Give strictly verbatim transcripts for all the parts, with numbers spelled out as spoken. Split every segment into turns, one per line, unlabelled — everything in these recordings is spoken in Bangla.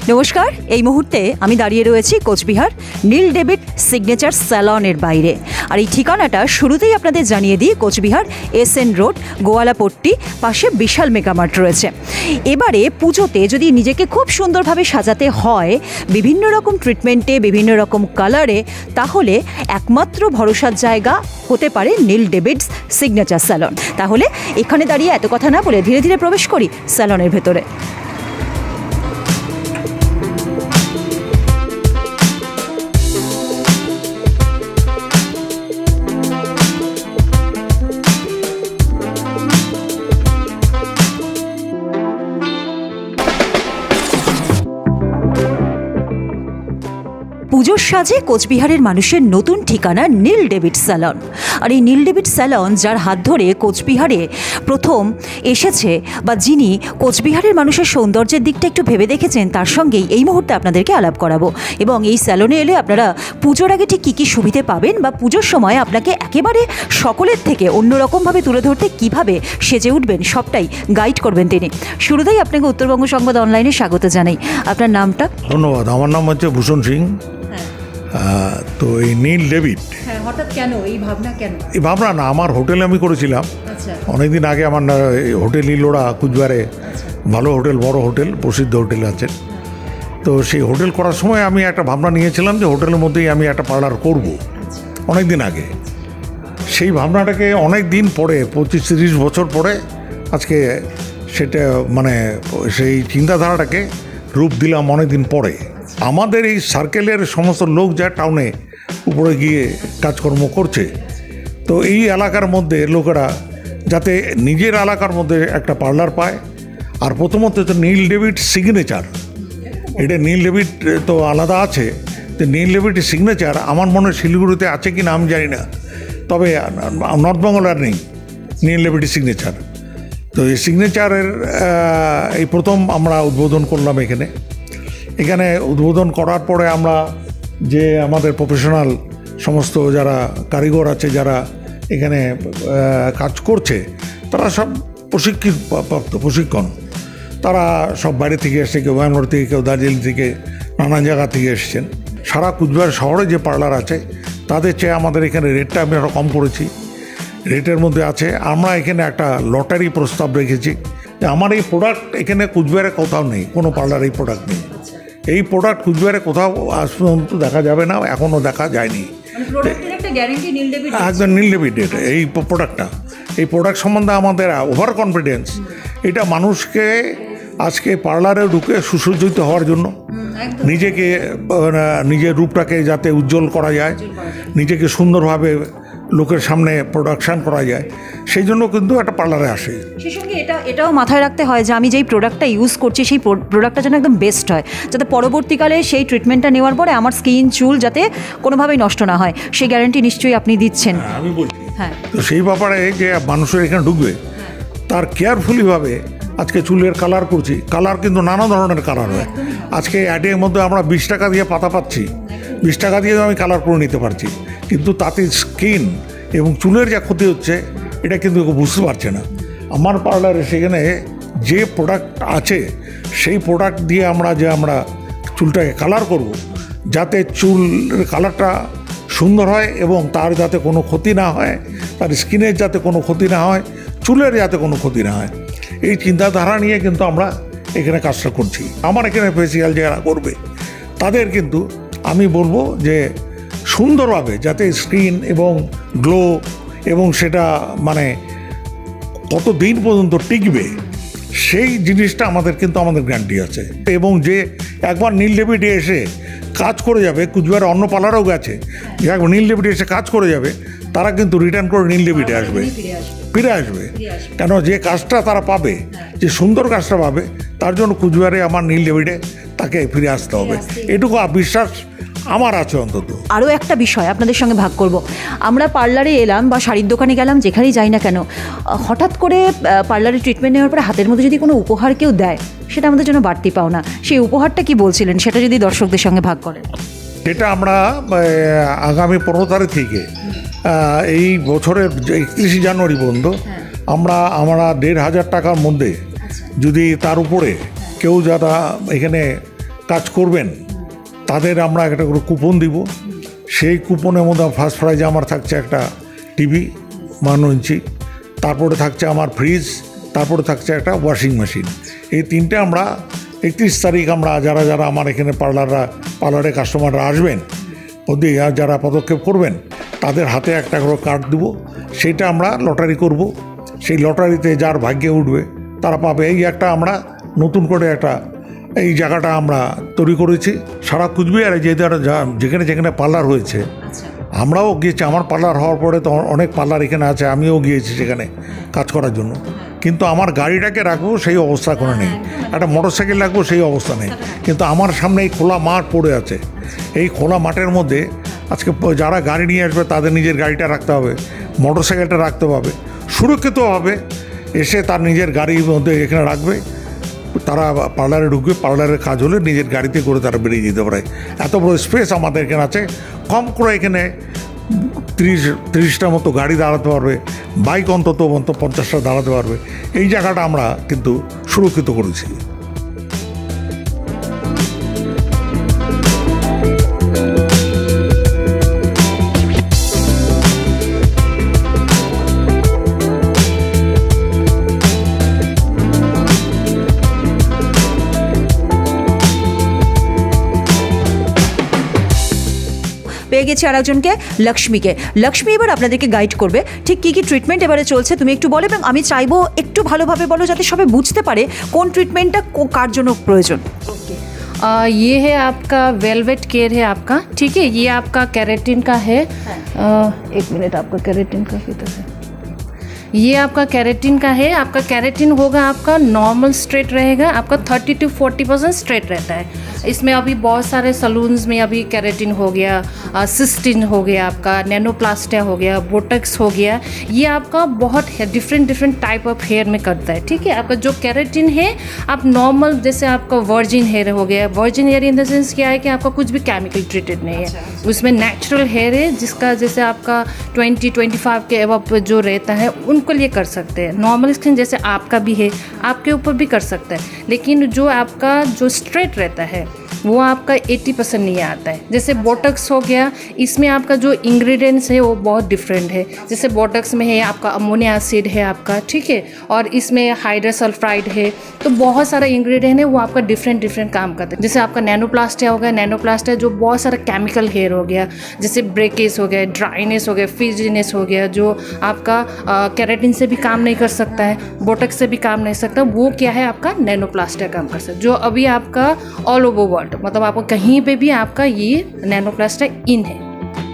নমস্কার, এই মুহূর্তে আমি দাঁড়িয়ে রয়েছি কোচবিহার নীল ডেভিড সিগনেচার স্যালনের বাইরে। আর এই ঠিকানাটা শুরুতেই আপনাদের জানিয়ে দিই, Cooch Behar S N road, Goalapatti, পাশে বিশাল মেগামার্ট রয়েছে। এবারে পুজোতে যদি নিজেকে খুব সুন্দরভাবে সাজাতে হয় বিভিন্ন রকম ট্রিটমেন্টে, বিভিন্ন রকম কালারে, তাহলে একমাত্র ভরসার জায়গা হতে পারে নীল ডেভিডস সিগনেচার স্যালন। তাহলে এখানে দাঁড়িয়ে এত কথা না বলে ধীরে ধীরে প্রবেশ করি স্যালনের ভেতরে। পুজোর সাজে কোচবিহারের মানুষের নতুন ঠিকানা নীল ডেভিড স্যালন। আর এই নীল ডেভিড স্যালন যার হাত ধরে কোচবিহারে প্রথম এসেছে, বা যিনি কোচবিহারের মানুষের সৌন্দর্যের দিকটা একটু ভেবে দেখেছেন, তার সঙ্গেই এই মুহূর্তে আপনাদেরকে আলাপ করাবো। এবং এই স্যালনে এলে আপনারা পুজোর আগে ঠিক কী কী সুবিধে পাবেন, বা পুজোর সময় আপনাকে একেবারে সকলের থেকে অন্যরকমভাবে তুলে ধরতে কীভাবে সেজে উঠবেন, সবটাই গাইড করবেন তিনি। শুরুতেই আপনাকে উত্তরবঙ্গ সংবাদ অনলাইনে স্বাগত জানাই। আপনার নামটা?
ধন্যবাদ। আমার নাম হচ্ছে ভূষণ সিং। তো এই নীল ডেভিড,
হঠাৎ কেন এই ভাবনা? কেন
এই ভাবনা না, আমার হোটেলে আমি করেছিলাম অনেকদিন আগে। আমার হোটেল নীলোড়া কুচবিহারে ভালো হোটেল, বড় হোটেল, প্রসিদ্ধ হোটেল আছে। তো সেই হোটেল করার সময় আমি একটা ভাবনা নিয়েছিলাম যে হোটেলের মধ্যেই আমি একটা পার্লার করব, অনেক দিন আগে। সেই ভাবনাটাকে অনেক দিন পরে, পঁচিশ তিরিশ বছর পরে আজকে সেটা মানে সেই চিন্তাধারাটাকে রূপ দিলাম অনেক দিন পরে। আমাদের এই সার্কেলের সমস্ত লোক যা টাউনে উপরে গিয়ে কাজকর্ম করছে, তো এই এলাকার মধ্যে লোকেরা যাতে নিজের এলাকার মধ্যে একটা পার্লার পায়। আর প্রথমত তো নীল ডেভিড সিগনেচার, এটা নীল ডেভিড তো আলাদা আছে, তো নীল ডেভিড সিগনেচার আমার মনে হয় শিলিগুড়িতে আছে কি না আমি জানি না, তবে নর্থ বেঙ্গল আর নেই নীল ডেভিড সিগনেচার। তো এই সিগনেচারের এই প্রথম আমরা উদ্বোধন করলাম এখানে। এখানে উদ্বোধন করার পরে আমরা যে আমাদের প্রফেশনাল সমস্ত যারা কারিগর আছে, যারা এখানে কাজ করছে, তারা সব প্রশিক্ষিত প্রাপ্ত প্রশিক্ষণ। তারা সব বাইরে থেকে এসছে, কেউ ব্যাঙ্গালোর থেকে, কেউ দার্জিলিং থেকে, নানান জায়গা থেকে এসছেন। সারা কুচবিহার শহরে যে পার্লার আছে তাদের চেয়ে আমাদের এখানে রেটটা আমি আরও কম করেছি। রেটের মধ্যে আছে, আমরা এখানে একটা লটারি প্রস্তাব রেখেছি যে আমার এই প্রোডাক্ট এখানে কুচবিহারে কোথাও নেই, কোনো পার্লার এই প্রোডাক্ট নেই। এই প্রোডাক্ট কুচবিহারে কোথাও আজ পর্যন্ত দেখা যাবে না, এখনও দেখা যায়নি। একদম নীল ডেভিড এটা এই প্রোডাক্টটা, এই প্রোডাক্ট সম্বন্ধে আমাদের ওভার কনফিডেন্স। এটা মানুষকে আজকে পার্লারে ঢুকে সুসজ্জিত হওয়ার জন্য, নিজেকে নিজের রূপটাকে যাতে উজ্জ্বল করা যায়, নিজেকে সুন্দরভাবে লোকের সামনে প্রোডাকশান করা যায়, সেই জন্য কিন্তু একটা পার্লারে আসে।
সেই সঙ্গে এটা এটাও মাথায় রাখতে হয় যে আমি যেই প্রোডাক্টটা ইউজ করছি সেই প্রোডাক্টটা যেন একদম বেস্ট হয়, যাতে পরবর্তীকালে সেই ট্রিটমেন্টটা নেওয়ার পরে আমার স্কিন, চুল যাতে কোনোভাবেই নষ্ট না হয়, সেই গ্যারান্টি নিশ্চয়ই আপনি দিচ্ছেন।
আমি বলছি হ্যাঁ, তো সেই ব্যাপারে যে মানুষের এখানে ঢুকবে তার কেয়ারফুলিভাবে আজকে চুলের কালার করছি। কালার কিন্তু নানা ধরনের কালার হয়। আজকে অ্যাডের মধ্যে আমরা বিশ টাকা দিয়ে পাতা পাচ্ছি, বিশ টাকা দিয়ে আমি কালার করে নিতে পারছি, কিন্তু তাতে স্কিন এবং চুলের যা ক্ষতি হচ্ছে এটা কিন্তু বুঝতে পারছে না। আমার পার্লারে সেখানে যে প্রোডাক্ট আছে সেই প্রোডাক্ট দিয়ে আমরা যে আমরা চুলটাকে কালার করব, যাতে চুলের কালারটা সুন্দর হয় এবং তার যাতে কোনো ক্ষতি না হয়, তার স্কিনের যাতে কোনো ক্ষতি না হয়, চুলের যাতে কোনো ক্ষতি না হয়, এই চিন্তাধারা নিয়ে কিন্তু আমরা এখানে কাজটা করছি। আমার এখানে ফেসিয়াল যারা করবে তাদের কিন্তু আমি বলবো যে সুন্দরভাবে যাতে স্কিন এবং গ্লো এবং সেটা মানে কত দিন পর্যন্ত টিকবে, সেই জিনিসটা আমাদের কিন্তু আমাদের গ্যারান্টি আছে। এবং যে একবার নীল ডেভিডে এসে কাজ করে যাবে, কুচবিহারে অন্য পার্লারও গেছে, যে একবার নীল ডেভিডে এসে কাজ করে যাবে, তারা কিন্তু রিটার্ন করে নীল ডেভিডে আসবে, ফিরে আসবে। কেন, যে কাজটা তারা পাবে, যে সুন্দর কাজটা পাবে, তার জন্য কুচবিহারে আমার নীল ডেভিডে তাকে ফিরে আসতে হবে, এটুকু বিশ্বাস আমার আছে অন্তত।
আরও একটা বিষয় আপনাদের সঙ্গে ভাগ করব। আমরা পার্লারে এলাম বা শাড়ির দোকানে গেলাম, যেখানেই যাই না কেন, হঠাৎ করে পার্লারে ট্রিটমেন্ট নেওয়ার পরে হাতের মধ্যে যদি কোনো উপহার কেউ দেয়, সেটা আমাদের জন্য বাড়তি পাওনা। সেই উপহারটা কি বলছিলেন, সেটা যদি দর্শকদের সঙ্গে ভাগ করেন।
এটা আমরা আগামী পনেরো তারিখ থেকে এই বছরের একত্রিশে জানুয়ারি পর্যন্ত আমরা আমরা দেড় হাজার টাকার মধ্যে যদি তার উপরে কেউ যারা এখানে কাজ করবেন তাদের আমরা একটা করে কুপন দিব। সেই কুপনের মধ্যে ফার্স্ট প্রাইজে আমার থাকছে একটা টিভি বান্ন ইঞ্চি, তারপরে থাকছে আমার ফ্রিজ, তারপরে থাকছে একটা ওয়াশিং মেশিন। এই তিনটে আমরা একত্রিশ তারিখ আমরা যারা যারা আমার এখানে পার্লাররা পার্লারে কাস্টমাররা আসবেন, ওদের যারা পদক্ষেপ করবেন তাদের হাতে একটা করে কার্ড দেবো, সেইটা আমরা লটারি করব। সেই লটারিতে যার ভাগ্যে উঠবে তারা পাবে। এই একটা আমরা নতুন করে একটা এই জায়গাটা আমরা তৈরি করেছি সারা কুচবিহারে, যে যেখানে যেখানে পার্লার হয়েছে আমরাও গিয়েছি। আমার পার্লার হওয়ার পরে তো অনেক পার্লার এখানে আছে, আমিও গিয়েছি সেখানে কাজ করার জন্য, কিন্তু আমার গাড়িটাকে রাখবো সেই অবস্থা কোনো নেই, একটা মোটর সাইকেল রাখবো সেই অবস্থা নেই। কিন্তু আমার সামনে এই খোলা মাঠ পড়ে আছে, এই খোলা মাঠের মধ্যে আজকে যারা গাড়ি নিয়ে আসবে তাদের নিজের গাড়িটা রাখতে হবে, মোটর সাইকেলটা রাখতে হবে, সুরক্ষিতভাবে এসে তার নিজের গাড়ির মধ্যে এখানে রাখবে, তারা পার্লারে ঢুকবে, পার্লারের কাজ হলে নিজের গাড়িতে করে তারা বেরিয়ে যেতে পারে। এত বড় স্পেস আমাদের এখানে আছে, কম করে এখানে তিরিশ তিরিশটার মতো গাড়ি দাঁড়াতে পারবে, বাইক অন্তত অন্তত পঞ্চাশটা দাঁড়াতে পারবে। এই জায়গাটা আমরা কিন্তু সুরক্ষিত করেছি।
পেয়ে গেছি আর একজনকে, লক্ষ্মীকে। লক্ষ্মী এবার আপনাদেরকে গাইড করবে ঠিক কী কী ট্রিটমেন্ট এবারে চলছে, তুমি একটু বলো, এবং আমি চাইবো একটু ভালোভাবে বলো যাতে সবাই বুঝতে পারে কোন ট্রিটমেন্টটা কার জন্য প্রয়োজন।
आ, ये है आपका वेलवेट केयर है आपका, ठीक है। ये आपका केराटिन का है। आ, एक मिनट, आपका केराटिन का किधर है? ये आपका केराटिन का है। आपका केराटिन होगा आपका नॉर्मल स्ट्रेट रहेगा, आपका thirty to forty percent straight रहता है। इसमें अभी बहुत सारे सलून्स में अभी केराटिन हो गया, सिस्टिन हो गया, आपका नैनोप्लास्टिया हो गया, बोटक्स हो गया। ये आपका बहुत different different type of hair में करता है, ठीक है। आपका जो केराटिन है आप नॉर्मल जैसे आपका वर्जिन हेयर हो गया, virgin hair in the sense क्या है कि आपका कुछ भी केमिकल ट्रीटेड नहीं है, उसमें नेचुरल हेयर है, जिसका जैसे आपका ट्वेंटी ट्वेंटी फाइव के अब जो रहता है उनको लिए कर सकते हैं। नॉर्मल स्किन जैसे आपका भी है आपके ऊपर भी कर सकता है, लेकिन जो आपका जो स्ट्रेट रहता है वो आपका अस्सी परसेंट नहीं आता है। जैसे बोटक्स हो गया, इसमें आपका जो इंग्रेडिएंट्स है वो बहुत डिफरेंट है। जैसे बोटक्स में है आपका अमोनिया एसिड है आपका, ठीक है, और इसमें हाइड्रोसल्फाइड है, तो बहुत सारा इंग्रेडिएंट है वो आपका डिफरेंट डिफरेंट काम करता है। जैसे आपका नैनोप्लास्टिया हो गया, नैनोप्लास्टिया जो बहुत सारा केमिकल हेयर हो गया, जैसे ब्रेकेज हो गया, ड्राइनेस हो गया, फिजीनेस हो गया, जो आपका केराटिन से भी काम नहीं कर सकता है, बोटक्स से भी काम नहीं सकता, वो क्या है आपका नैनोप्लास्टिया काम कर सकता है, जो अभी आपका ऑल ओवर वर्ल्ड मतलब आपको कहीं पे भी आपका ये नैनोप्लास्टिया इन है।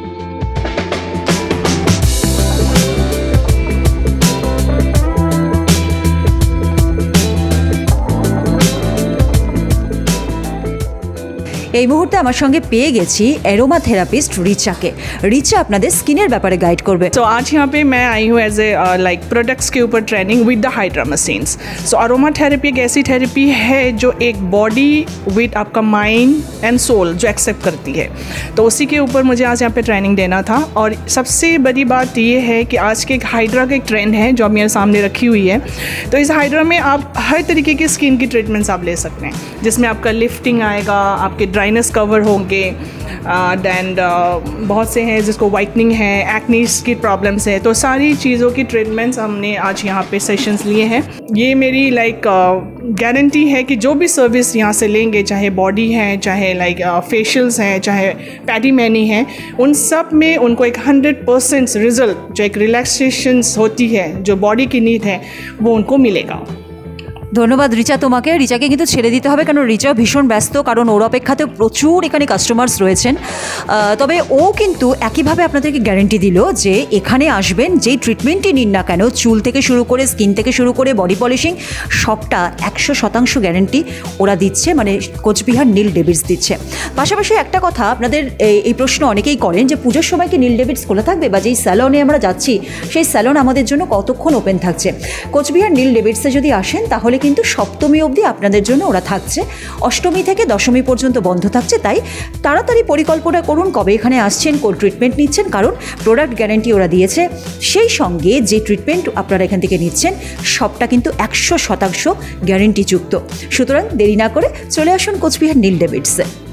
এই মুহূর্তে আমার সঙ্গে পেয়ে গেছি এরোমা থেরাপিস্ট রিচাকে। রিচা আপনাদের স্কিনের ব্যাপারে গাইড করবে।
तो आज यहाँ पे मैं आई हूँ एज ए लाइक प्रोडक्ट्स के ऊपर training with the hydra machines. So aroma therapy एक ऐसी थेरेपी है जो एक बॉडी विद आपका माइंड एंड सोल जो एक्सेप्ट करती है, तो उसी के ऊपर मुझे आज यहाँ पे ट्रेनिंग देना था। और सबसे बड़ी बात ये है कि आज के एक हाइड्रा का एक ट्रेंड है जो आप मेरे सामने रखी हुई है। तो इस हाइड्रा में आप हर तरीके की स्किन की ट्रीटमेंट्स आप ले सकते हैं, जिसमें आपका लिफ्टिंग आएगा, आपके ड्राइनेस कवर होंगे, दैन uh, uh, बहुत से हैं जिसको वाइटनिंग है, एक्नीज की प्रॉब्लम्स है, तो सारी चीज़ों की ट्रीटमेंट्स हमने आज यहाँ पे सेशंस लिए हैं। ये मेरी लाइक गारंटी है कि जो भी सर्विस यहाँ से लेंगे, चाहे बॉडी है, चाहे लाइक फेशियल्स हैं, चाहे पैडी मैनी है, उन सब में उनको एक हंड्रेड परसेंट रिजल्ट जो एक रिलैक्सेशंस होती है जो बॉडी की नीड है वो उनको मिलेगा।
ধন্যবাদ রিচা তোমাকে। রিচাকে কিন্তু ছেড়ে দিতে হবে, কারণ রিচাও ভীষণ ব্যস্ত, কারণ ওর অপেক্ষাতেও প্রচুর এখানে কাস্টমার্স রয়েছেন। তবে ও কিন্তু একইভাবে আপনাদেরকে গ্যারেন্টি দিল যে এখানে আসবেন, যেই ট্রিটমেন্টই নিন না কেন, চুল থেকে শুরু করে স্কিন থেকে শুরু করে বডি পলিশিং সবটা একশো শতাংশ গ্যারেন্টি ওরা দিচ্ছে, মানে কোচবিহার নীল ডেভিডস দিচ্ছে। পাশাপাশি একটা কথা, আপনাদের এই প্রশ্ন অনেকেই করেন যে পুজোর সময় কি নীল ডেভিডস খোলা থাকবে, বা যেই স্যালনে আমরা যাচ্ছি সেই স্যালন আমাদের জন্য কতক্ষণ ওপেন থাকছে। কোচবিহার নীল ডেভিডসে যদি আসেন তাহলে কিন্তু সপ্তমী অবধি আপনাদের জন্য ওরা থাকছে, অষ্টমী থেকে দশমী পর্যন্ত বন্ধ থাকছে। তাই তাড়াতাড়ি পরিকল্পনা করুন কবে এখানে আসছেন, কোন ট্রিটমেন্ট নিচ্ছেন, কারণ প্রোডাক্ট গ্যারান্টি ওরা দিয়েছে, সেই সঙ্গে যে ট্রিটমেন্ট আপনারা এখান থেকে নিচ্ছেন সবটা কিন্তু একশো শতাংশ গ্যারেন্টিযুক্ত। সুতরাং দেরি না করে চলে আসুন কোচবিহার নীল ডেভিডসে।